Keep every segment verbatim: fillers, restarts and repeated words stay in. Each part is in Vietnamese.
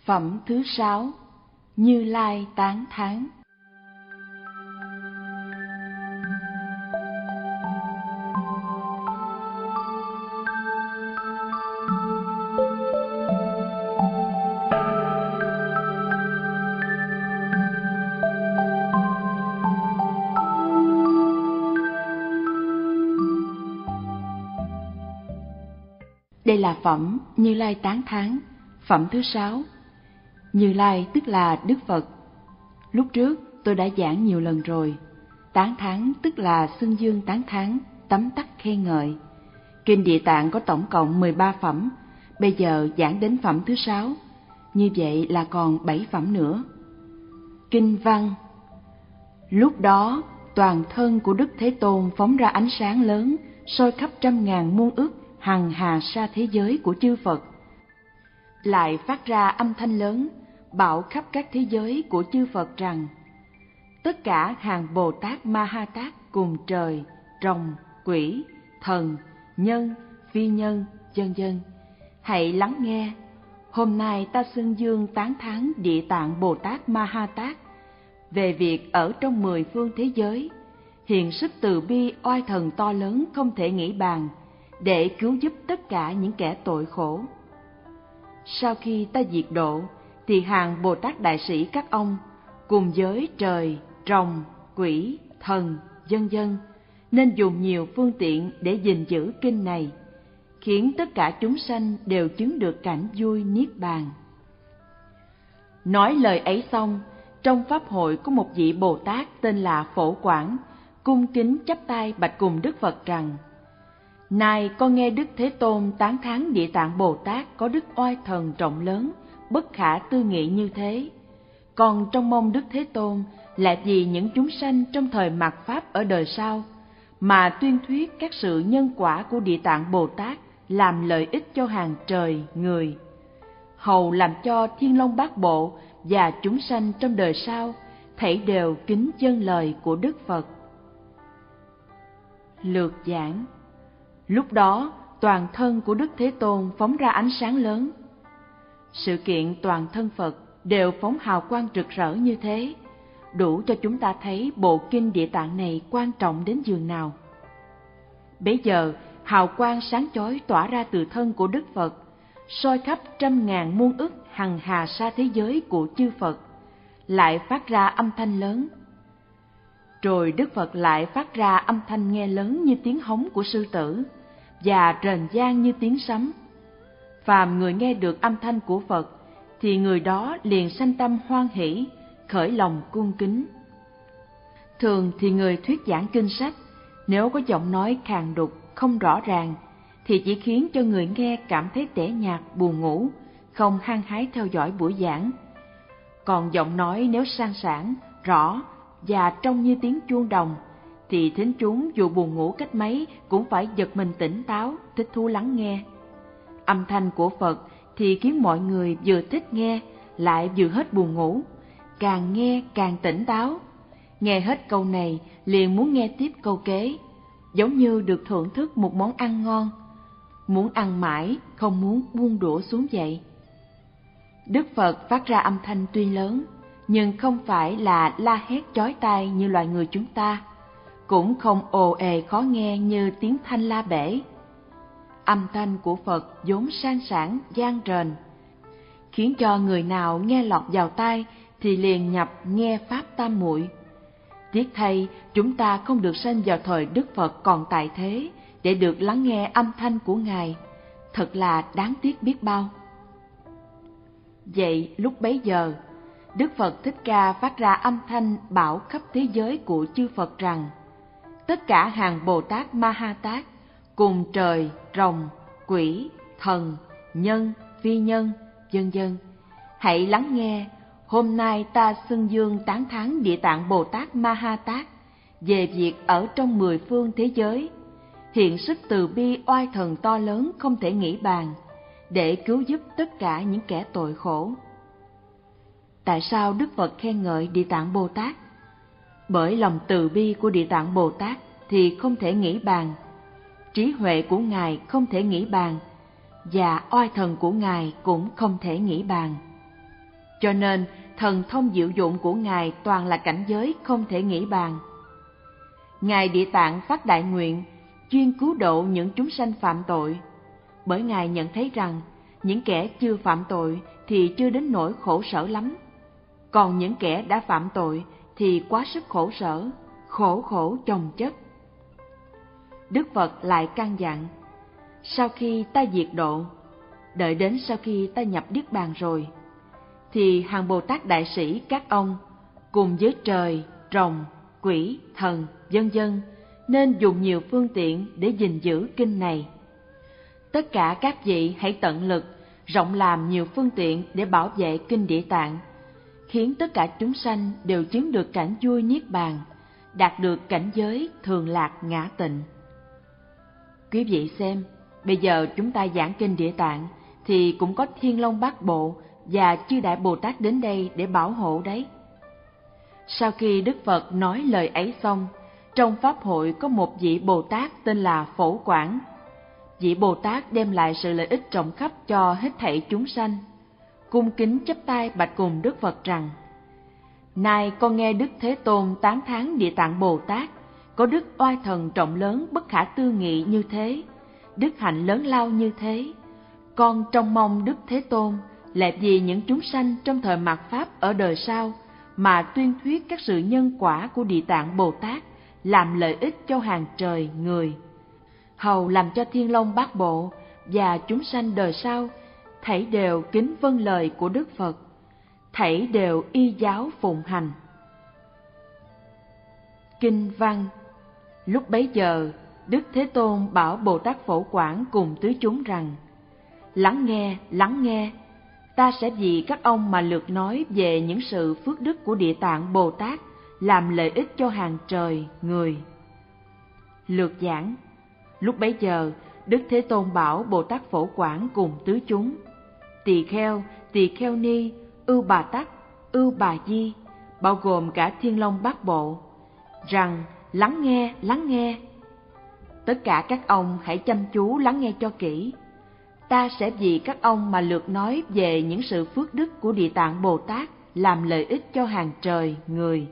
Phẩm thứ sáu, Như Lai tán thán. Đây là phẩm Như Lai tán thán, phẩm thứ sáu. Như Lai tức là Đức Phật. Lúc trước tôi đã giảng nhiều lần rồi. Tán thán tức là xưng dương tán thán, tấm tắc khen ngợi. Kinh Địa Tạng có tổng cộng mười ba phẩm, bây giờ giảng đến phẩm thứ sáu. Như vậy là còn bảy phẩm nữa. Kinh văn: Lúc đó toàn thân của Đức Thế Tôn phóng ra ánh sáng lớn, soi khắp trăm ngàn muôn ức hằng hà sa thế giới của chư Phật. Lại phát ra âm thanh lớn, bảo khắp các thế giới của chư Phật rằng: tất cả hàng Bồ Tát Ma Ha Tát cùng trời, rồng, quỷ, thần, nhân, phi nhân, vân vân, hãy lắng nghe. Hôm nay ta xưng dương tán thán Địa Tạng Bồ Tát Ma Ha Tát về việc ở trong mười phương thế giới hiện sức từ bi oai thần to lớn không thể nghĩ bàn, để cứu giúp tất cả những kẻ tội khổ. Sau khi ta diệt độ, thì hàng Bồ Tát Đại Sĩ các ông, cùng với trời, rồng, quỷ, thần, vân vân, nên dùng nhiều phương tiện để gìn giữ kinh này, khiến tất cả chúng sanh đều chứng được cảnh vui niết bàn. Nói lời ấy xong, trong pháp hội có một vị Bồ Tát tên là Phổ Quảng, cung kính chắp tay bạch cùng Đức Phật rằng: Này, con nghe Đức Thế Tôn tán thán Địa Tạng Bồ Tát có đức oai thần rộng lớn, bất khả tư nghị như thế. Còn trong mong Đức Thế Tôn lại vì những chúng sanh trong thời mạt Pháp ở đời sau, mà tuyên thuyết các sự nhân quả của Địa Tạng Bồ Tát làm lợi ích cho hàng trời, người, hầu làm cho Thiên Long Bát Bộ và chúng sanh trong đời sau thảy đều kính vâng lời của Đức Phật. Lược giảng: Lúc đó toàn thân của Đức Thế Tôn phóng ra ánh sáng lớn. Sự kiện toàn thân Phật đều phóng hào quang rực rỡ như thế, đủ cho chúng ta thấy bộ kinh Địa Tạng này quan trọng đến giường nào. Bấy giờ hào quang sáng chói tỏa ra từ thân của Đức Phật, soi khắp trăm ngàn muôn ức hằng hà sa thế giới của chư Phật, lại phát ra âm thanh lớn. Rồi Đức Phật lại phát ra âm thanh nghe lớn như tiếng hống của sư tử, và rền vang như tiếng sấm. Phàm người nghe được âm thanh của Phật, thì người đó liền sanh tâm hoan hỷ, khởi lòng cung kính. Thường thì người thuyết giảng kinh sách, nếu có giọng nói khàn đục, không rõ ràng, thì chỉ khiến cho người nghe cảm thấy tẻ nhạt, buồn ngủ, không hăng hái theo dõi buổi giảng. Còn giọng nói nếu sang sảng, rõ và trông như tiếng chuông đồng, thì thính chúng dù buồn ngủ cách mấy cũng phải giật mình tỉnh táo, thích thú lắng nghe. Âm thanh của Phật thì khiến mọi người vừa thích nghe, lại vừa hết buồn ngủ, càng nghe càng tỉnh táo. Nghe hết câu này liền muốn nghe tiếp câu kế, giống như được thưởng thức một món ăn ngon, muốn ăn mãi, không muốn buông đũa xuống vậy. Đức Phật phát ra âm thanh tuy lớn, nhưng không phải là la hét chói tai như loài người chúng ta, cũng không ồ ề khó nghe như tiếng thanh la bể. Âm thanh của Phật vốn sang sảng, vang rền, khiến cho người nào nghe lọt vào tai thì liền nhập nghe pháp tam muội. Tiếc thay, chúng ta không được sanh vào thời Đức Phật còn tại thế để được lắng nghe âm thanh của Ngài, thật là đáng tiếc biết bao. Vậy lúc bấy giờ, Đức Phật Thích Ca phát ra âm thanh bảo khắp thế giới của chư Phật rằng: tất cả hàng Bồ Tát Ma Ha Tát cùng trời, rồng, quỷ, thần, nhân, phi nhân, vân vân, hãy lắng nghe. Hôm nay ta xưng dương tán thán Địa Tạng Bồ Tát Ma Ha Tát về việc ở trong mười phương thế giới hiện sức từ bi oai thần to lớn không thể nghĩ bàn, để cứu giúp tất cả những kẻ tội khổ. Tại sao Đức Phật khen ngợi Địa Tạng Bồ Tát? Bởi lòng từ bi của Địa Tạng Bồ Tát thì không thể nghĩ bàn, trí huệ của Ngài không thể nghĩ bàn, và oai thần của Ngài cũng không thể nghĩ bàn. Cho nên, thần thông diệu dụng của Ngài toàn là cảnh giới không thể nghĩ bàn. Ngài Địa Tạng phát đại nguyện, chuyên cứu độ những chúng sanh phạm tội, bởi Ngài nhận thấy rằng những kẻ chưa phạm tội thì chưa đến nỗi khổ sở lắm, còn những kẻ đã phạm tội thì quá sức khổ sở, khổ khổ chồng chất. Đức Phật lại căn dặn, sau khi ta diệt độ, đợi đến sau khi ta nhập Niết Bàn rồi, thì hàng Bồ Tát Đại Sĩ các ông cùng với trời, rồng, quỷ, thần, vân vân nên dùng nhiều phương tiện để gìn giữ kinh này. Tất cả các vị hãy tận lực rộng làm nhiều phương tiện để bảo vệ kinh Địa Tạng, khiến tất cả chúng sanh đều chứng được cảnh vui niết bàn, đạt được cảnh giới thường lạc ngã tịnh. Quý vị xem, bây giờ chúng ta giảng kinh Địa Tạng thì cũng có Thiên Long Bát Bộ và chư đại Bồ Tát đến đây để bảo hộ đấy. Sau khi Đức Phật nói lời ấy xong, trong pháp hội có một vị Bồ Tát tên là Phổ Quảng. Vị Bồ Tát đem lại sự lợi ích rộng khắp cho hết thảy chúng sanh, cung kính chắp tay bạch cùng Đức Phật rằng: Nay con nghe Đức Thế Tôn tán thán Địa Tạng Bồ Tát có đức oai thần trọng lớn bất khả tư nghị như thế, đức hạnh lớn lao như thế. Con trông mong Đức Thế Tôn lại vì những chúng sanh trong thời mạt Pháp ở đời sau mà tuyên thuyết các sự nhân quả của Địa Tạng Bồ Tát, làm lợi ích cho hàng trời người, hầu làm cho Thiên Long Bát Bộ và chúng sanh đời sau thảy đều kính vâng lời của Đức Phật, thảy đều y giáo phụng hành. Kinh văn. Lúc bấy giờ, Đức Thế Tôn bảo Bồ Tát Phổ Quảng cùng tứ chúng rằng: Lắng nghe, lắng nghe, ta sẽ vì các ông mà lược nói về những sự phước đức của Địa Tạng Bồ Tát, làm lợi ích cho hàng trời người. Lược giảng. Lúc bấy giờ, Đức Thế Tôn bảo Bồ Tát Phổ Quảng cùng tứ chúng: Tỳ kheo, tỳ kheo ni, ưu bà tắc, ưu bà di, bao gồm cả Thiên Long Bát Bộ, rằng lắng nghe, lắng nghe. Tất cả các ông hãy chăm chú lắng nghe cho kỹ. Ta sẽ vì các ông mà lược nói về những sự phước đức của Địa Tạng Bồ Tát, làm lợi ích cho hàng trời người.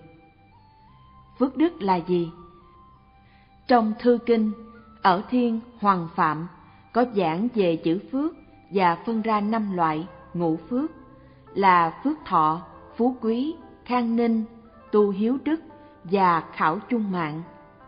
Phước đức là gì? Trong thư kinh ở Thiên Hoàng Phạm có giảng về chữ phước và phân ra năm loại ngũ phước là phước thọ, phú quý, khang ninh, tu hiếu đức và khảo chung mạng.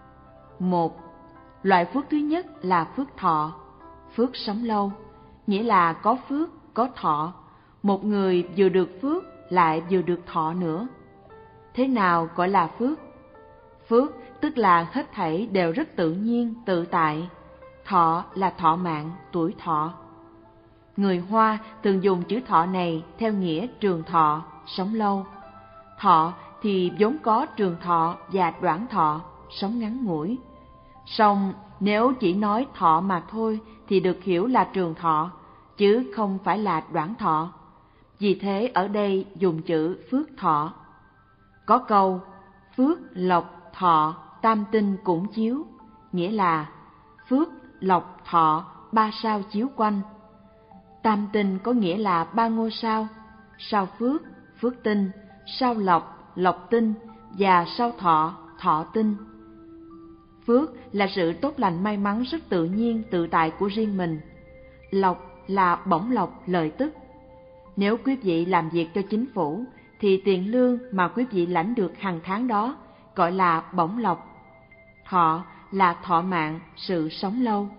Một, loại phước thứ nhất là phước thọ, phước sống lâu, nghĩa là có phước, có thọ. Một người vừa được phước lại vừa được thọ nữa. Thế nào gọi là phước? Phước tức là hết thảy đều rất tự nhiên, tự tại. Thọ là thọ mạng, tuổi thọ. Người Hoa thường dùng chữ thọ này theo nghĩa trường thọ, sống lâu. Thọ thì vốn có trường thọ và đoạn thọ, sống ngắn ngủi. Song nếu chỉ nói thọ mà thôi thì được hiểu là trường thọ, chứ không phải là đoạn thọ. Vì thế ở đây dùng chữ phước thọ. Có câu phước lộc thọ tam tinh cũng chiếu, nghĩa là phước lộc thọ ba sao chiếu quanh. Tam tinh có nghĩa là ba ngôi sao: sao phước, phước tinh; sao lộc, lộc tinh; và sao thọ, thọ tinh. Phước là sự tốt lành may mắn rất tự nhiên, tự tại của riêng mình. Lộc là bổng lộc, lợi tức. Nếu quý vị làm việc cho chính phủ thì tiền lương mà quý vị lãnh được hàng tháng đó gọi là bổng lộc. Thọ là thọ mạng, sự sống lâu.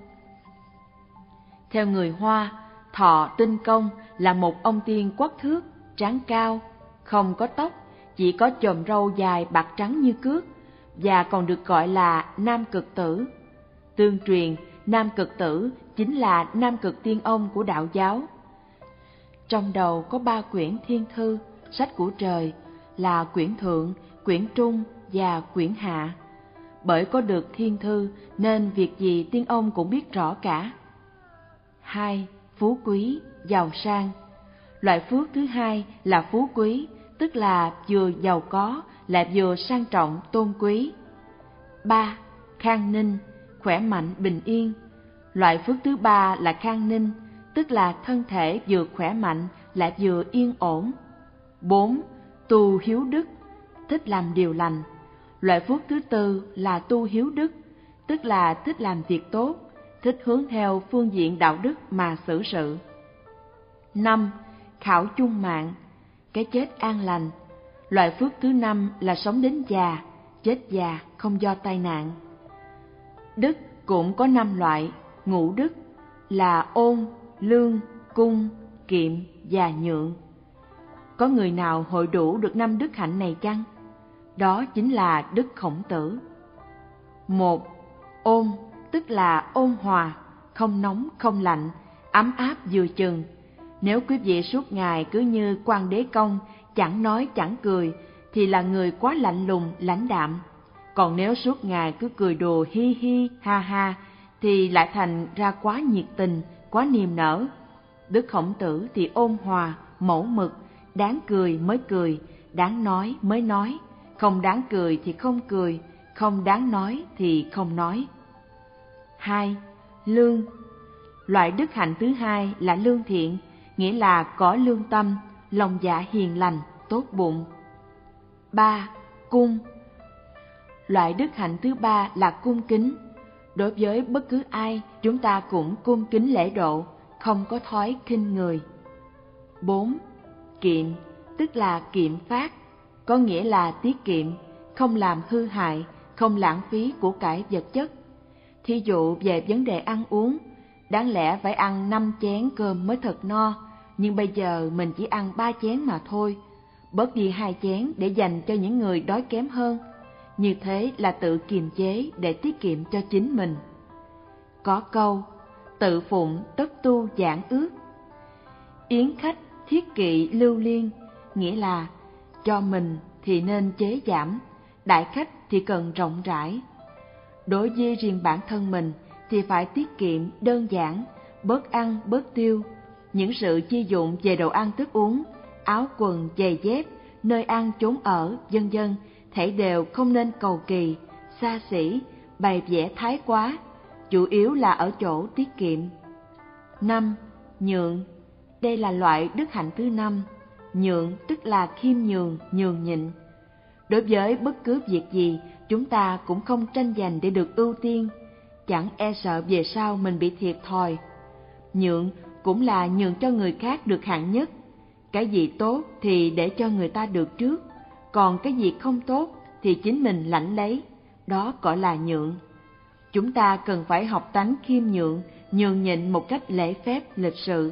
Theo người Hoa, Thọ Tinh Công là một ông tiên quắc thước, trán cao, không có tóc, chỉ có chòm râu dài bạc trắng như cước, và còn được gọi là Nam Cực Tử. Tương truyền, Nam Cực Tử chính là Nam Cực Tiên Ông của đạo giáo. Trong đầu có ba quyển thiên thư, sách của trời, là quyển thượng, quyển trung và quyển hạ. Bởi có được thiên thư nên việc gì tiên ông cũng biết rõ cả. Hai, phú quý, giàu sang. Loại phước thứ hai là phú quý, tức là vừa giàu có lại vừa sang trọng tôn quý. Ba, khang ninh, khỏe mạnh bình yên. Loại phước thứ ba là khang ninh, tức là thân thể vừa khỏe mạnh lại vừa yên ổn. Bốn, tu hiếu đức, thích làm điều lành. Loại phước thứ tư là tu hiếu đức, tức là thích làm việc tốt, thích hướng theo phương diện đạo đức mà xử sự. Năm, khảo chung mạng, cái chết an lành. Loại phước thứ năm là sống đến già, chết già không do tai nạn. Đức cũng có năm loại, ngũ đức là ôn, lương, cung, kiệm và nhượng. Có người nào hội đủ được năm đức hạnh này chăng? Đó chính là Đức Khổng Tử. Một, ôn, tức là ôn hòa, không nóng không lạnh, ấm áp vừa chừng. Nếu quý vị suốt ngày cứ như Quan Đế Công, chẳng nói chẳng cười, thì là người quá lạnh lùng, lãnh đạm. Còn nếu suốt ngày cứ cười đùa hi hi, ha ha, thì lại thành ra quá nhiệt tình, quá niềm nở. Đức Khổng Tử thì ôn hòa, mẫu mực, đáng cười mới cười, đáng nói mới nói, không đáng cười thì không cười, không đáng nói thì không nói. Hai, lương. Loại đức hạnh thứ hai là lương thiện, nghĩa là có lương tâm, lòng dạ hiền lành, tốt bụng. Ba, cung. Loại đức hạnh thứ ba là cung kính. Đối với bất cứ ai, chúng ta cũng cung kính lễ độ, không có thói khinh người. Bốn, kiệm, tức là kiệm phát, có nghĩa là tiết kiệm, không làm hư hại, không lãng phí của cải vật chất. Thí dụ về vấn đề ăn uống, đáng lẽ phải ăn năm chén cơm mới thật no, nhưng bây giờ mình chỉ ăn ba chén mà thôi, bớt đi hai chén để dành cho những người đói kém hơn. Như thế là tự kiềm chế để tiết kiệm cho chính mình. Có câu, tự phụng tất tu giảng ước. Yến khách thiết kỵ lưu liên, nghĩa là cho mình thì nên chế giảm, đại khách thì cần rộng rãi. Đối với riêng bản thân mình thì phải tiết kiệm đơn giản, bớt ăn bớt tiêu. Những sự chi dụng về đồ ăn thức uống, áo quần giày dép, nơi ăn chốn ở, vân vân, thảy đều không nên cầu kỳ, xa xỉ, bày vẽ thái quá, chủ yếu là ở chỗ tiết kiệm. Năm, nhượng. Đây là loại đức hạnh thứ năm. Nhượng tức là khiêm nhường, nhường nhịn. Đối với bất cứ việc gì, chúng ta cũng không tranh giành để được ưu tiên, chẳng e sợ về sau mình bị thiệt thòi. Nhượng cũng là nhường cho người khác được hạng nhất. Cái gì tốt thì để cho người ta được trước, còn cái gì không tốt thì chính mình lãnh lấy, đó gọi là nhượng. Chúng ta cần phải học tánh khiêm nhượng, nhường nhịn một cách lễ phép, lịch sự.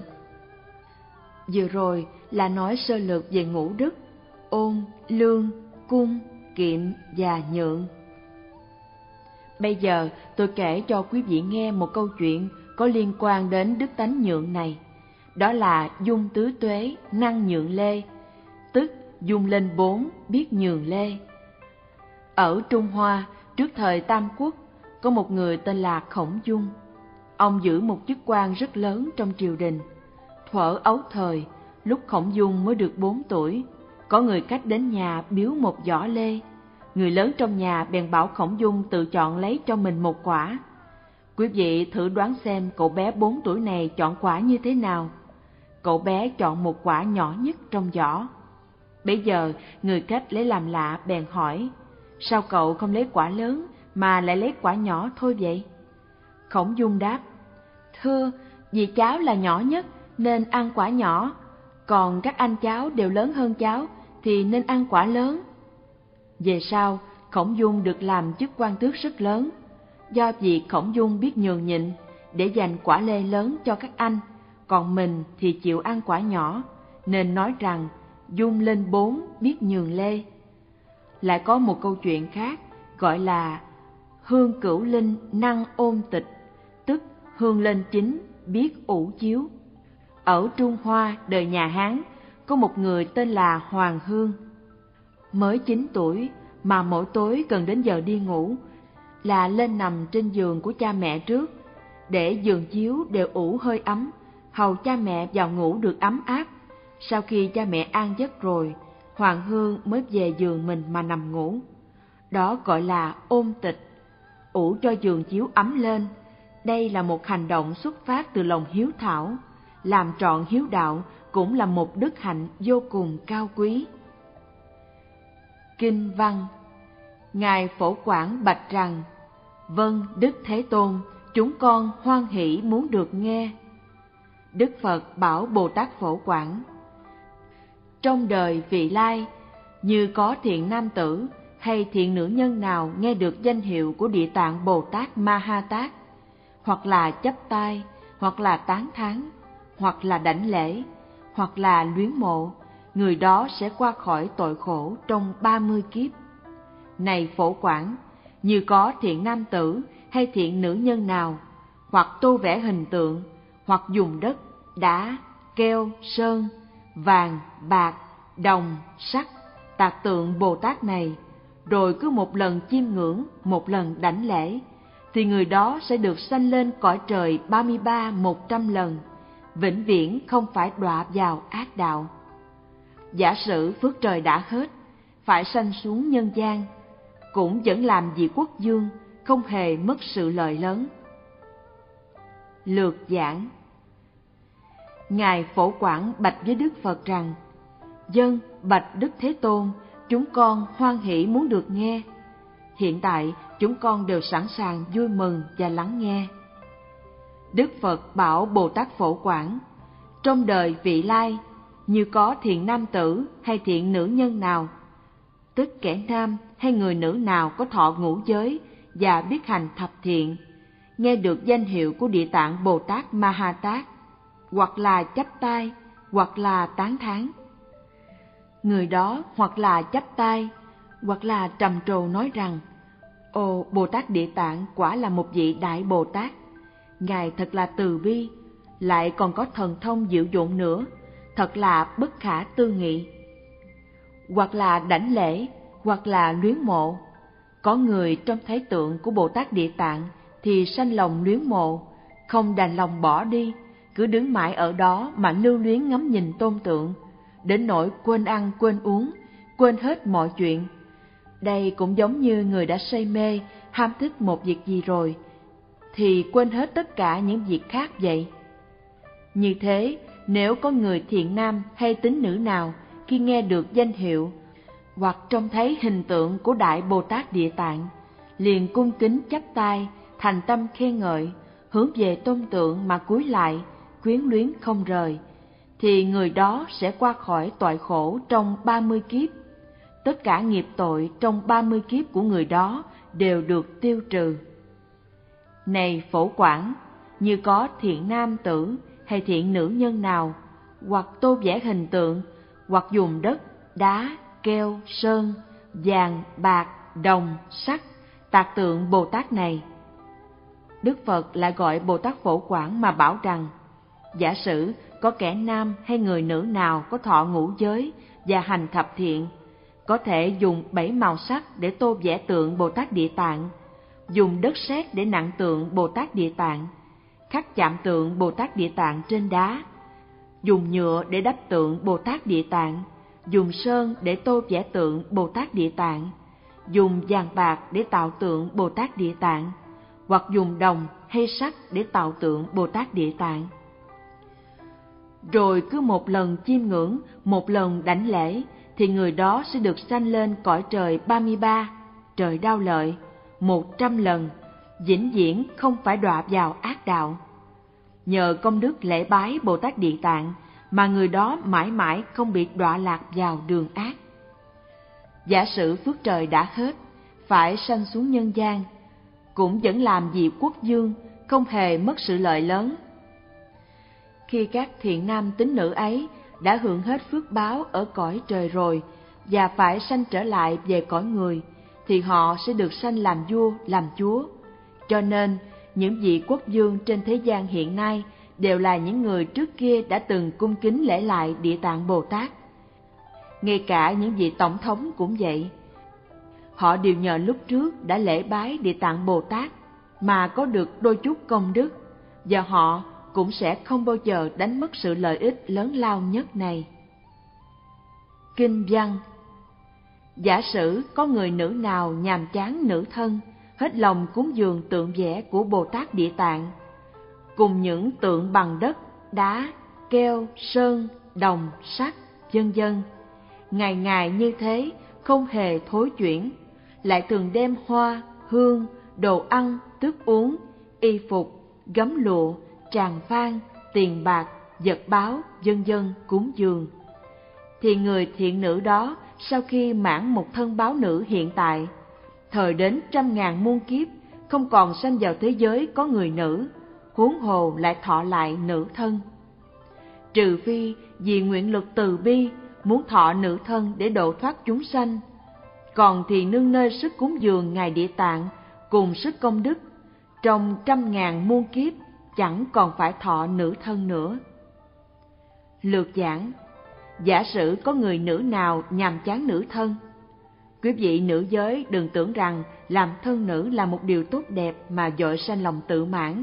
Vừa rồi là nói sơ lược về ngũ đức, ôn, lương, cung, kiệm và nhượng. Bây giờ tôi kể cho quý vị nghe một câu chuyện có liên quan đến đức tánh nhượng này. Đó là dung tứ tuế, năng nhượng lê, tức dung lên bốn, biết nhường lê. Ở Trung Hoa, trước thời Tam Quốc, có một người tên là Khổng Dung. Ông giữ một chức quan rất lớn trong triều đình. Thuở ấu thời, lúc Khổng Dung mới được bốn tuổi, có người khách đến nhà biếu một giỏ lê. Người lớn trong nhà bèn bảo Khổng Dung tự chọn lấy cho mình một quả. Quý vị thử đoán xem cậu bé bốn tuổi này chọn quả như thế nào. Cậu bé chọn một quả nhỏ nhất trong giỏ. Bây giờ người khách lấy làm lạ bèn hỏi, sao cậu không lấy quả lớn mà lại lấy quả nhỏ thôi vậy? Khổng Dung đáp, thưa, vì cháu là nhỏ nhất nên ăn quả nhỏ, còn các anh cháu đều lớn hơn cháu thì nên ăn quả lớn. Về sau, Khổng Dung được làm chức quan tước rất lớn. Do việc Khổng Dung biết nhường nhịn để dành quả lê lớn cho các anh, còn mình thì chịu ăn quả nhỏ, nên nói rằng dung lên bốn, biết nhường lê. Lại có một câu chuyện khác gọi là hương cửu linh năng ôn tịch, tức hương lên chín, biết ủ chiếu. Ở Trung Hoa đời nhà Hán, có một người tên là Hoàng Hương. Mới chín tuổi mà mỗi tối gần đến giờ đi ngủ là lên nằm trên giường của cha mẹ trước, để giường chiếu đều ủ hơi ấm, hầu cha mẹ vào ngủ được ấm áp. Sau khi cha mẹ an giấc rồi, Hoàng Hương mới về giường mình mà nằm ngủ. Đó gọi là ôn tịch, ủ cho giường chiếu ấm lên. Đây là một hành động xuất phát từ lòng hiếu thảo, làm trọn hiếu đạo cũng là một đức hạnh vô cùng cao quý. Kinh văn. Ngài Phổ Quảng bạch rằng: Vâng, Đức Thế Tôn, chúng con hoan hỷ muốn được nghe. Đức Phật bảo Bồ Tát Phổ Quảng: Trong đời vị lai, như có thiện nam tử hay thiện nữ nhân nào nghe được danh hiệu của Địa Tạng Bồ Tát Ma Ha Tát, hoặc là chắp tay, hoặc là tán thán, hoặc là đảnh lễ, hoặc là luyến mộ, người đó sẽ qua khỏi tội khổ trong ba mươi kiếp. Này Phổ Quảng, như có thiện nam tử hay thiện nữ nhân nào, hoặc tô vẽ hình tượng, hoặc dùng đất, đá, keo, sơn, vàng, bạc, đồng, sắt, tạc tượng Bồ Tát này, rồi cứ một lần chiêm ngưỡng, một lần đảnh lễ, thì người đó sẽ được sanh lên cõi trời ba mươi ba một trăm lần, vĩnh viễn không phải đọa vào ác đạo. Giả sử phước trời đã hết, phải sanh xuống nhân gian, cũng vẫn làm vị quốc vương, không hề mất sự lợi lớn. Lược giảng. Ngài Phổ Quảng bạch với Đức Phật rằng: Vâng, bạch Đức Thế Tôn, chúng con hoan hỷ muốn được nghe. Hiện tại chúng con đều sẵn sàng vui mừng và lắng nghe. Đức Phật bảo Bồ Tát Phổ Quảng: Trong đời vị lai, như có thiện nam tử hay thiện nữ nhân nào, tức kẻ nam hay người nữ nào có thọ ngũ giới và biết hành thập thiện, nghe được danh hiệu của Địa Tạng Bồ Tát Ma Ha Tát, hoặc là chắp tay, hoặc là tán thán, người đó hoặc là chắp tay, hoặc là trầm trồ nói rằng: Ồ, Bồ Tát Địa Tạng quả là một vị đại Bồ Tát, Ngài thật là từ bi, lại còn có thần thông diệu dụng nữa, thật là bất khả tư nghị. Hoặc là đảnh lễ, hoặc là luyến mộ. Có người trong thấy tượng của Bồ Tát Địa Tạng thì sanh lòng luyến mộ, không đành lòng bỏ đi, cứ đứng mãi ở đó mà lưu luyến ngắm nhìn tôn tượng, đến nỗi quên ăn quên uống, quên hết mọi chuyện. Đây cũng giống như người đã say mê, ham thích một việc gì rồi, thì quên hết tất cả những việc khác vậy. Như thế, nếu có người thiện nam hay tín nữ nào khi nghe được danh hiệu, hoặc trông thấy hình tượng của Đại Bồ Tát Địa Tạng, liền cung kính chắp tay, thành tâm khen ngợi, hướng về tôn tượng mà cúi lại, quyến luyến không rời, thì người đó sẽ qua khỏi tội khổ trong ba mươi kiếp. Tất cả nghiệp tội trong ba mươi kiếp của người đó đều được tiêu trừ. Này Phổ Quảng, như có thiện nam tử hay thiện nữ nhân nào, hoặc tô vẽ hình tượng, hoặc dùng đất, đá, keo, sơn, vàng, bạc, đồng, sắt, tạc tượng Bồ Tát này. Đức Phật lại gọi Bồ Tát Phổ Quảng mà bảo rằng: Giả sử có kẻ nam hay người nữ nào có thọ ngũ giới và hành thập thiện, có thể dùng bảy màu sắc để tô vẽ tượng Bồ Tát Địa Tạng, dùng đất sét để nặng tượng Bồ Tát Địa Tạng, khắc chạm tượng Bồ Tát Địa Tạng trên đá, dùng nhựa để đắp tượng Bồ Tát Địa Tạng, dùng sơn để tô vẽ tượng Bồ Tát Địa Tạng, dùng vàng bạc để tạo tượng Bồ Tát Địa Tạng, hoặc dùng đồng hay sắt để tạo tượng Bồ Tát Địa Tạng. Rồi cứ một lần chiêm ngưỡng, một lần đảnh lễ, thì người đó sẽ được sanh lên cõi trời ba mươi ba, trời Đao Lợi, một trăm lần, vĩnh viễn không phải đọa vào ác đạo. Nhờ công đức lễ bái Bồ Tát Địa Tạng mà người đó mãi mãi không bị đọa lạc vào đường ác. Giả sử phước trời đã hết, phải sanh xuống nhân gian, cũng vẫn làm vị quốc vương, không hề mất sự lợi lớn. Khi các thiện nam tín nữ ấy đã hưởng hết phước báo ở cõi trời rồi và phải sanh trở lại về cõi người, thì họ sẽ được sanh làm vua, làm chúa. Cho nên, những vị quốc vương trên thế gian hiện nay đều là những người trước kia đã từng cung kính lễ lại Địa Tạng Bồ Tát. Ngay cả những vị tổng thống cũng vậy. Họ đều nhờ lúc trước đã lễ bái Địa Tạng Bồ Tát mà có được đôi chút công đức, và họ cũng sẽ không bao giờ đánh mất sự lợi ích lớn lao nhất này. Kinh văn. Giả sử có người nữ nào nhàm chán nữ thân, hết lòng cúng dường tượng vẽ của Bồ Tát Địa Tạng, cùng những tượng bằng đất, đá, keo, sơn, đồng, sắt, vân vân. Ngày ngày như thế, không hề thối chuyển, lại thường đem hoa, hương, đồ ăn, thức uống, y phục, gấm lụa, tràng phan, tiền bạc, vật báo, vân vân cúng dường. Thì người thiện nữ đó sau khi mãn một thân báo nữ hiện tại, thời đến trăm ngàn muôn kiếp, không còn sanh vào thế giới có người nữ, huống hồ lại thọ lại nữ thân. Trừ phi vì nguyện lực từ bi, muốn thọ nữ thân để độ thoát chúng sanh, còn thì nương nơi sức cúng dường Ngài Địa Tạng cùng sức công đức, trong trăm ngàn muôn kiếp chẳng còn phải thọ nữ thân nữa. Lược giảng: giả sử có người nữ nào nhàm chán nữ thân, quý vị nữ giới đừng tưởng rằng làm thân nữ là một điều tốt đẹp mà vội sanh lòng tự mãn.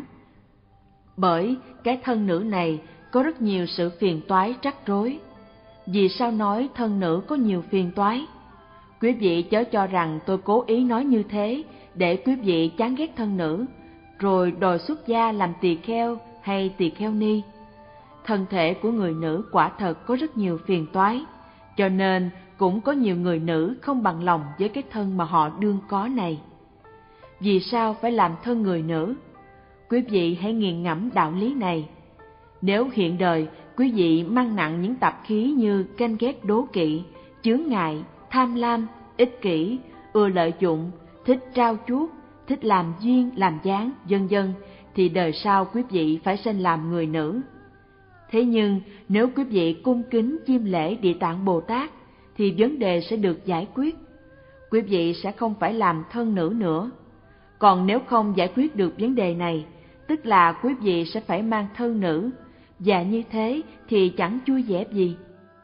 Bởi cái thân nữ này có rất nhiều sự phiền toái rắc rối. Vì sao nói thân nữ có nhiều phiền toái? Quý vị chớ cho rằng tôi cố ý nói như thế để quý vị chán ghét thân nữ, rồi đòi xuất gia làm tỳ kheo hay tỳ kheo ni. Thân thể của người nữ quả thật có rất nhiều phiền toái, cho nên cũng có nhiều người nữ không bằng lòng với cái thân mà họ đương có này. Vì sao phải làm thân người nữ? Quý vị hãy nghiền ngẫm đạo lý này. Nếu hiện đời quý vị mang nặng những tạp khí như ganh ghét, đố kỵ, chướng ngại, tham lam, ích kỷ, ưa lợi dụng, thích trao chuốt, thích làm duyên, làm dáng, vân vân, thì đời sau quý vị phải sanh làm người nữ. Thế nhưng nếu quý vị cung kính chiêm lễ Địa Tạng Bồ Tát, thì vấn đề sẽ được giải quyết. Quý vị sẽ không phải làm thân nữ nữa. Còn nếu không giải quyết được vấn đề này, tức là quý vị sẽ phải mang thân nữ, và như thế thì chẳng vui vẻ gì.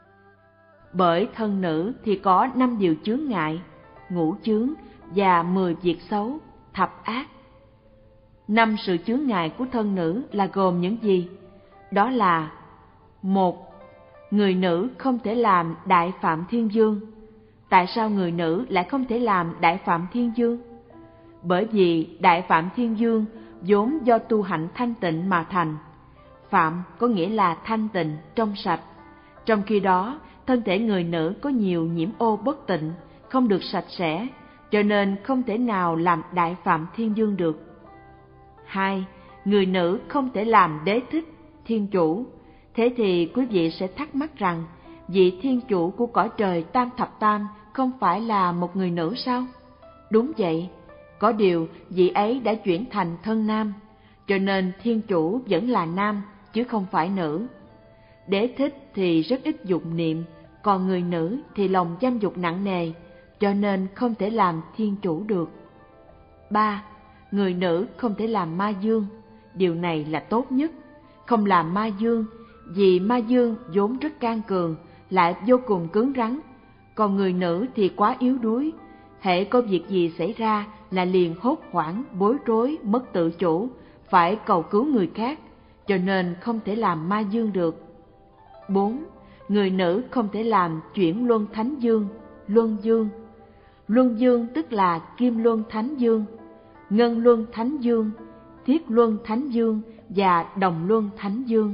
Bởi thân nữ thì có năm điều chướng ngại, ngũ chướng và mười việc xấu, thập ác. Năm sự chướng ngại của thân nữ là gồm những gì? Đó là: một. Người nữ không thể làm Đại Phạm Thiên Vương. Tại sao người nữ lại không thể làm Đại Phạm Thiên Vương? Bởi vì Đại Phạm Thiên Vương vốn do tu hạnh thanh tịnh mà thành. Phạm có nghĩa là thanh tịnh, trong sạch. Trong khi đó, thân thể người nữ có nhiều nhiễm ô bất tịnh, không được sạch sẽ, cho nên không thể nào làm Đại Phạm Thiên Vương được. Hai. Người nữ không thể làm Đế Thích, Thiên Chủ. Thế thì quý vị sẽ thắc mắc rằng, vị Thiên Chủ của cõi trời Tam Thập Tam không phải là một người nữ sao? Đúng vậy, có điều vị ấy đã chuyển thành thân nam, cho nên Thiên Chủ vẫn là nam, chứ không phải nữ. Đế Thích thì rất ít dụng niệm, còn người nữ thì lòng dâm dục nặng nề, cho nên không thể làm Thiên Chủ được. Ba. Người nữ không thể làm Ma Dương. Điều này là tốt nhất. Không làm Ma Dương, vì Ma Dương vốn rất can cường, lại vô cùng cứng rắn. Còn người nữ thì quá yếu đuối, hễ có việc gì xảy ra là liền hốt hoảng, bối rối, mất tự chủ, phải cầu cứu người khác, cho nên không thể làm Ma Dương được. Bốn. Người nữ không thể làm chuyển luân thánh dương, luân dương. Luân dương tức là kim luân thánh dương, ngân luân thánh dương, thiết luân thánh dương và đồng luân thánh dương.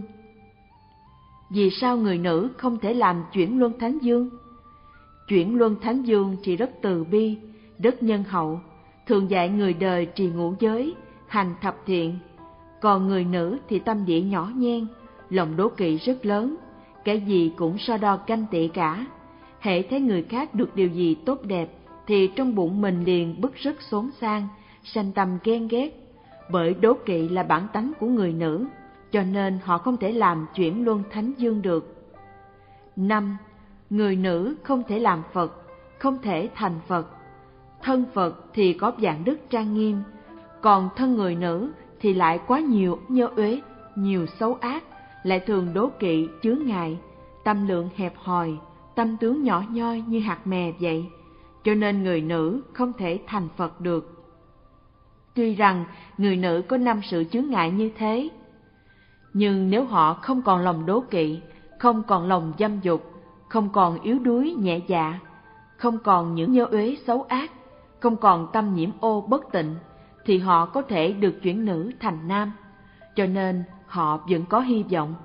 Vì sao người nữ không thể làm chuyển luân thánh dương? Chuyển luân thánh dương thì rất từ bi, rất nhân hậu, thường dạy người đời trì ngũ giới, hành thập thiện. Còn người nữ thì tâm địa nhỏ nhen, lòng đố kỵ rất lớn, cái gì cũng so đo ganh tị cả. Hễ thấy người khác được điều gì tốt đẹp thì trong bụng mình liền bứt rứt xốn sang, sanh tâm ghen ghét. Bởi đố kỵ là bản tánh của người nữ, cho nên họ không thể làm chuyển luân thánh dương được. Năm. Người nữ không thể làm Phật, không thể thành Phật. Thân Phật thì có vạn đức trang nghiêm, còn thân người nữ thì lại quá nhiều nhơ uế, nhiều xấu ác, lại thường đố kỵ, chướng ngại, tâm lượng hẹp hòi, tâm tướng nhỏ nhoi như hạt mè vậy, cho nên người nữ không thể thành Phật được. Tuy rằng người nữ có năm sự chướng ngại như thế, nhưng nếu họ không còn lòng đố kỵ, không còn lòng dâm dục, không còn yếu đuối nhẹ dạ, không còn những nhơ uế xấu ác, không còn tâm nhiễm ô bất tịnh, thì họ có thể được chuyển nữ thành nam, cho nên họ vẫn có hy vọng.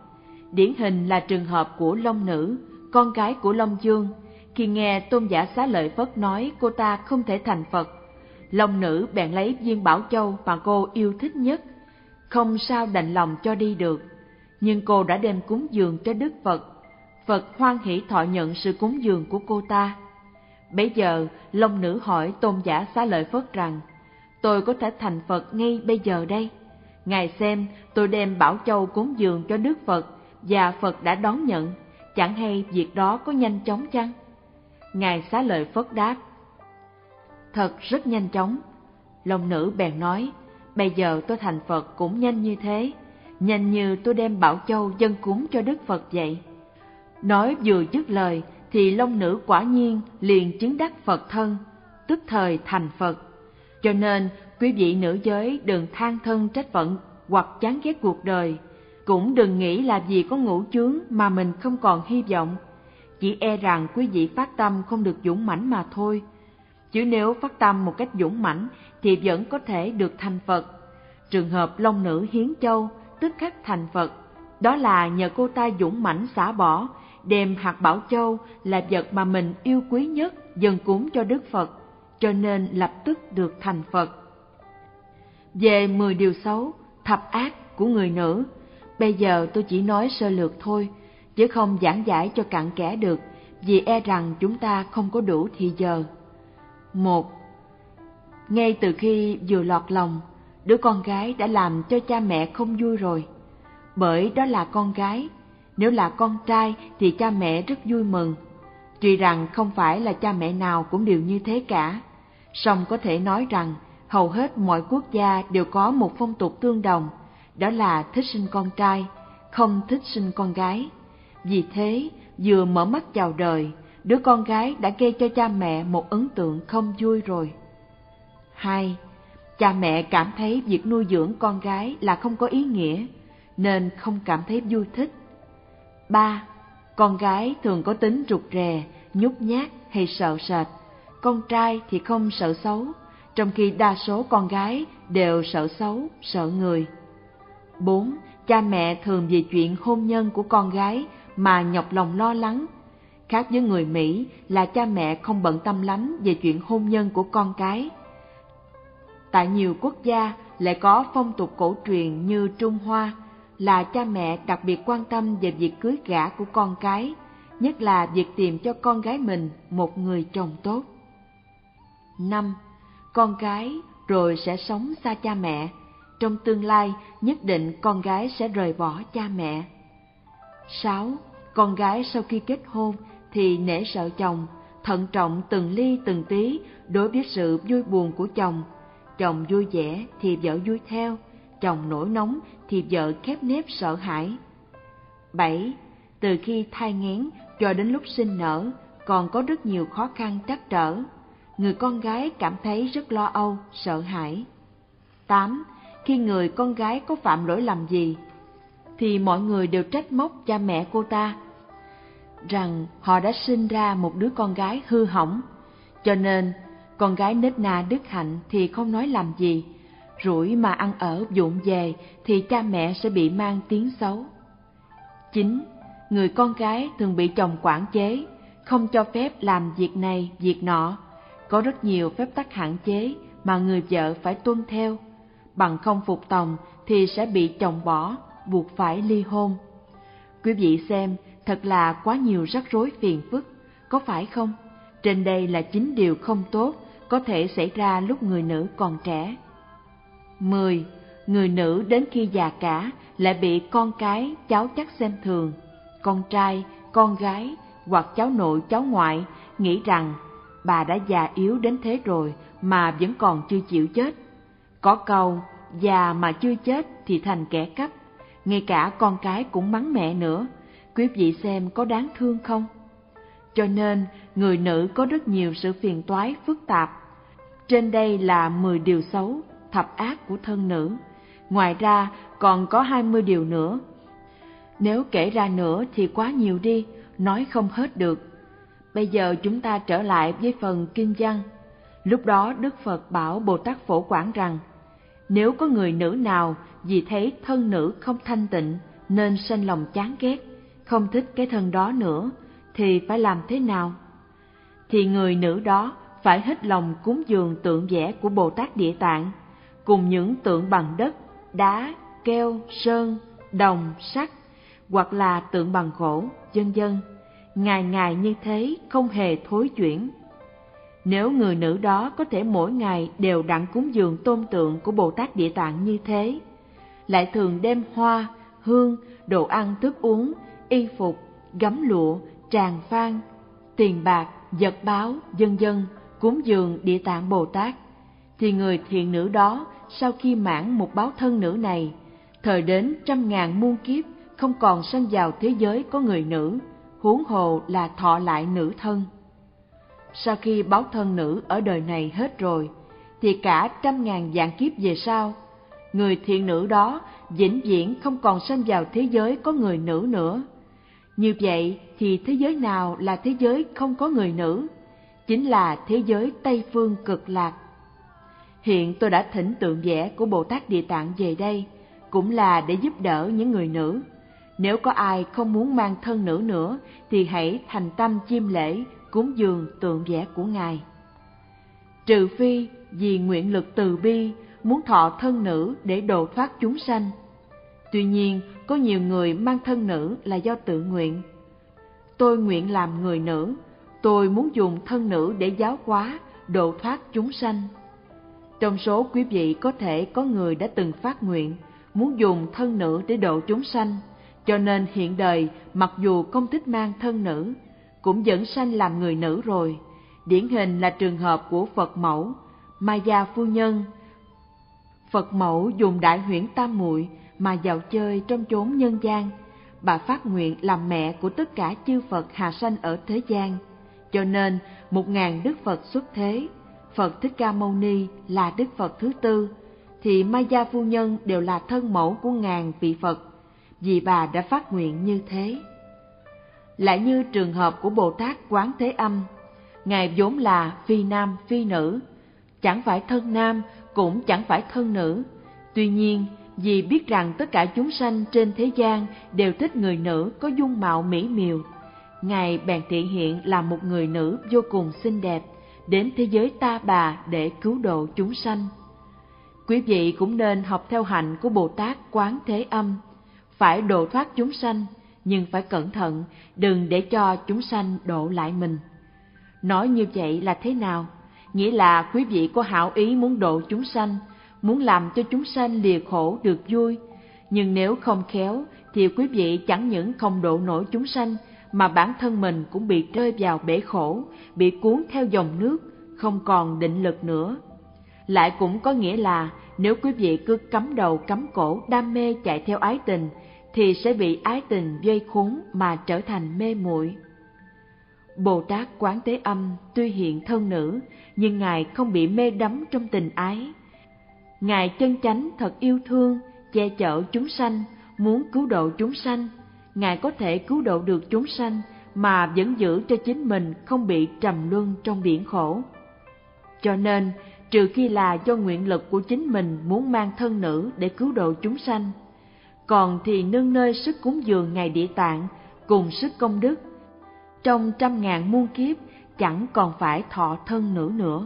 Điển hình là trường hợp của Long Nữ, con gái của Long Dương. Khi nghe Tôn giả Xá Lợi Phất nói cô ta không thể thành Phật, Long Nữ bèn lấy viên bảo châu mà cô yêu thích nhất, không sao đành lòng cho đi được. Nhưng cô đã đem cúng dường cho Đức Phật. Phật hoan hỷ thọ nhận sự cúng dường của cô ta. Bấy giờ, Long Nữ hỏi Tôn giả Xá Lợi Phất rằng, tôi có thể thành Phật ngay bây giờ đây. Ngài xem, tôi đem bảo châu cúng dường cho Đức Phật, và Phật đã đón nhận, chẳng hay việc đó có nhanh chóng chăng? Ngài Xá Lợi Phất đáp, thật rất nhanh chóng. Long Nữ bèn nói, bây giờ tôi thành Phật cũng nhanh như thế, nhanh như tôi đem bảo châu dâng cúng cho Đức Phật vậy. Nói vừa dứt lời, thì Long Nữ quả nhiên liền chứng đắc Phật thân, tức thời thành Phật. Cho nên, quý vị nữ giới đừng than thân trách phận hoặc chán ghét cuộc đời, cũng đừng nghĩ là vì có ngũ chướng mà mình không còn hy vọng. Chỉ e rằng quý vị phát tâm không được dũng mãnh mà thôi. Chứ nếu phát tâm một cách dũng mãnh thì vẫn có thể được thành Phật. Trường hợp Long Nữ hiến châu tức khắc thành Phật, đó là nhờ cô ta dũng mãnh xả bỏ, đem hạt bảo châu là vật mà mình yêu quý nhất dâng cúng cho Đức Phật, cho nên lập tức được thành Phật. Về mười điều xấu, thập ác của người nữ, bây giờ tôi chỉ nói sơ lược thôi, chứ không giảng giải cho cặn kẽ được, vì e rằng chúng ta không có đủ thì giờ. Một, ngay từ khi vừa lọt lòng, đứa con gái đã làm cho cha mẹ không vui rồi. Bởi đó là con gái, nếu là con trai thì cha mẹ rất vui mừng. Tuy rằng không phải là cha mẹ nào cũng đều như thế cả, song có thể nói rằng hầu hết mọi quốc gia đều có một phong tục tương đồng, đó là thích sinh con trai, không thích sinh con gái. Vì thế, vừa mở mắt chào đời, đứa con gái đã gây cho cha mẹ một ấn tượng không vui rồi. Hai, cha mẹ cảm thấy việc nuôi dưỡng con gái là không có ý nghĩa, nên không cảm thấy vui thích. Ba, con gái thường có tính rụt rè, nhút nhát hay sợ sệt, con trai thì không sợ xấu, trong khi đa số con gái đều sợ xấu, sợ người. Bốn, cha mẹ thường vì chuyện hôn nhân của con gái mà nhọc lòng lo lắng. Khác với người Mỹ là cha mẹ không bận tâm lắm về chuyện hôn nhân của con cái. Tại nhiều quốc gia lại có phong tục cổ truyền như Trung Hoa, là cha mẹ đặc biệt quan tâm về việc cưới gả của con cái, nhất là việc tìm cho con gái mình một người chồng tốt. Năm, con gái rồi sẽ sống xa cha mẹ, trong tương lai nhất định con gái sẽ rời bỏ cha mẹ. Sáu, con gái sau khi kết hôn thì nể sợ chồng, thận trọng từng ly từng tí đối với sự vui buồn của chồng. Chồng vui vẻ thì vợ vui theo, chồng nổi nóng thì vợ khép nép sợ hãi. Bảy, từ khi thai nghén cho đến lúc sinh nở còn có rất nhiều khó khăn trắc trở. Người con gái cảm thấy rất lo âu, sợ hãi. Tám, khi người con gái có phạm lỗi lầm gì thì mọi người đều trách móc cha mẹ cô ta, rằng họ đã sinh ra một đứa con gái hư hỏng, cho nên con gái nết na đức hạnh thì không nói làm gì, rủi mà ăn ở vụng về thì cha mẹ sẽ bị mang tiếng xấu. Chín, người con gái thường bị chồng quản chế, không cho phép làm việc này, việc nọ. Có rất nhiều phép tắc hạn chế mà người vợ phải tuân theo, bằng không phục tòng thì sẽ bị chồng bỏ, buộc phải ly hôn. Quý vị xem, thật là quá nhiều rắc rối phiền phức, có phải không? Trên đây là chín điều không tốt có thể xảy ra lúc người nữ còn trẻ. Mười, người nữ đến khi già cả lại bị con cái, cháu chắc xem thường. Con trai, con gái hoặc cháu nội, cháu ngoại nghĩ rằng bà đã già yếu đến thế rồi mà vẫn còn chưa chịu chết. Có câu, già mà chưa chết thì thành kẻ cắp. Ngay cả con cái cũng mắng mẹ nữa. Quý vị xem có đáng thương không? Cho nên, người nữ có rất nhiều sự phiền toái phức tạp. Trên đây là mười điều xấu, thập ác của thân nữ. Ngoài ra, còn có hai mươi điều nữa. Nếu kể ra nữa thì quá nhiều đi, nói không hết được. Bây giờ chúng ta trở lại với phần kinh văn. Lúc đó Đức Phật bảo Bồ Tát Phổ Quảng rằng, nếu có người nữ nào vì thấy thân nữ không thanh tịnh nên sanh lòng chán ghét, không thích cái thân đó nữa, thì phải làm thế nào? Thì người nữ đó phải hết lòng cúng dường tượng vẽ của Bồ Tát Địa Tạng, cùng những tượng bằng đất, đá, keo, sơn, đồng, sắt, hoặc là tượng bằng gỗ, vân vân, ngày ngày như thế không hề thối chuyển. Nếu người nữ đó có thể mỗi ngày đều đặn cúng dường tôn tượng của Bồ Tát Địa Tạng như thế, lại thường đem hoa, hương, đồ ăn thức uống, y phục, gấm lụa, tràng phan, tiền bạc, vật báo, vân vân cúng dường Địa Tạng Bồ Tát, thì người thiện nữ đó sau khi mãn một báo thân nữ này, thời đến trăm ngàn muôn kiếp không còn sanh vào thế giới có người nữ, huống hồ là thọ lại nữ thân. Sau khi báo thân nữ ở đời này hết rồi, thì cả trăm ngàn vạn kiếp về sau, người thiện nữ đó vĩnh viễn không còn sanh vào thế giới có người nữ nữa. Như vậy thì thế giới nào là thế giới không có người nữ? Chính là thế giới Tây Phương Cực Lạc. Hiện tôi đã thỉnh tượng vẽ của Bồ Tát Địa Tạng về đây, cũng là để giúp đỡ những người nữ. Nếu có ai không muốn mang thân nữ nữa, thì hãy thành tâm chiêm lễ, cúng dường tượng vẽ của Ngài. Trừ phi vì nguyện lực từ bi, muốn thọ thân nữ để độ thoát chúng sanh. Tuy nhiên, có nhiều người mang thân nữ là do tự nguyện. Tôi nguyện làm người nữ, tôi muốn dùng thân nữ để giáo hóa, độ thoát chúng sanh. Trong số quý vị có thể có người đã từng phát nguyện, muốn dùng thân nữ để độ chúng sanh, cho nên hiện đời mặc dù không thích mang thân nữ, cũng vẫn sanh làm người nữ rồi. Điển hình là trường hợp của Phật mẫu Maya phu nhân. Phật mẫu dùng đại huyễn tam muội mà vào chơi trong chốn nhân gian. Bà phát nguyện làm mẹ của tất cả chư Phật hạ sanh ở thế gian, cho nên một ngàn Đức Phật xuất thế, Phật Thích Ca Mâu Ni là Đức Phật thứ tư, thì Maya phu nhân đều là thân mẫu của ngàn vị Phật, vì bà đã phát nguyện như thế. Lại như trường hợp của Bồ Tát Quán Thế Âm, Ngài vốn là phi nam phi nữ, chẳng phải thân nam cũng chẳng phải thân nữ. Tuy nhiên, vì biết rằng tất cả chúng sanh trên thế gian đều thích người nữ có dung mạo mỹ miều, Ngài bèn thị hiện là một người nữ vô cùng xinh đẹp, đến thế giới Ta Bà để cứu độ chúng sanh. Quý vị cũng nên học theo hạnh của Bồ Tát Quán Thế Âm, phải độ thoát chúng sanh, nhưng phải cẩn thận, đừng để cho chúng sanh độ lại mình. Nói như vậy là thế nào? Nghĩa là quý vị có hảo ý muốn độ chúng sanh, muốn làm cho chúng sanh lìa khổ được vui, nhưng nếu không khéo thì quý vị chẳng những không độ nổi chúng sanh, mà bản thân mình cũng bị rơi vào bể khổ, bị cuốn theo dòng nước, không còn định lực nữa. Lại cũng có nghĩa là nếu quý vị cứ cắm đầu cắm cổ đam mê chạy theo ái tình, thì sẽ bị ái tình vây khốn mà trở thành mê muội. Bồ Tát Quán Thế Âm tuy hiện thân nữ, nhưng Ngài không bị mê đắm trong tình ái. Ngài chân chánh thật yêu thương, che chở chúng sanh, muốn cứu độ chúng sanh. Ngài có thể cứu độ được chúng sanh mà vẫn giữ cho chính mình không bị trầm luân trong biển khổ. Cho nên, trừ khi là do nguyện lực của chính mình muốn mang thân nữ để cứu độ chúng sanh, còn thì nương nơi sức cúng dường Ngài Địa Tạng cùng sức công đức, trong trăm ngàn muôn kiếp chẳng còn phải thọ thân nữ nữa.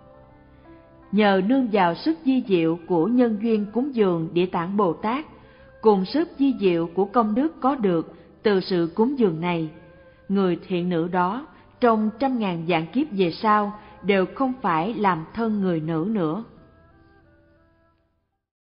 Nhờ nương vào sức di diệu của nhân duyên cúng dường Địa Tạng Bồ Tát, cùng sức di diệu của công đức có được từ sự cúng dường này, người thiện nữ đó trong trăm ngàn vạn kiếp về sau đều không phải làm thân người nữ nữa.